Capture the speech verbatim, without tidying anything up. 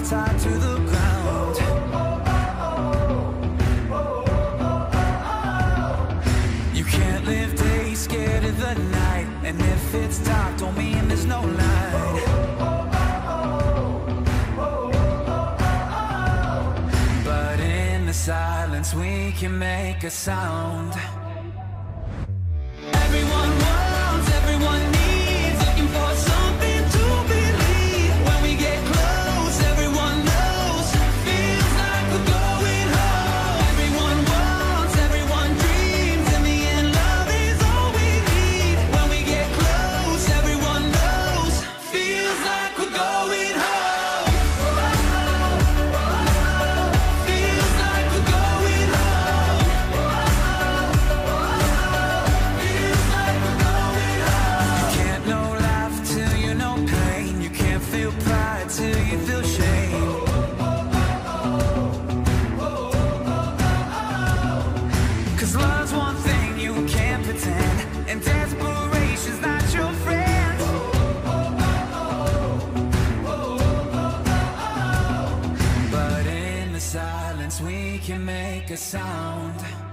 hands tied to the ground. You can't live days scared of the night, and if it's dark don't mean there's no light. But in the silence we can make a sound. Everyone wants, everyone needs, looking for something to believe. When we get close, everyone knows, feels like we're going home. Everyone wants, everyone dreams, in the end love is all we need. When we get close, everyone knows, feels like we're going home. Feels like we're going home. Feels like we're going home. You can't know life till you know pain. You can't feel pride till you feel shame. Cause love's one thing you can't pretend, and desperation's not your friend. But in the silence we can make a sound.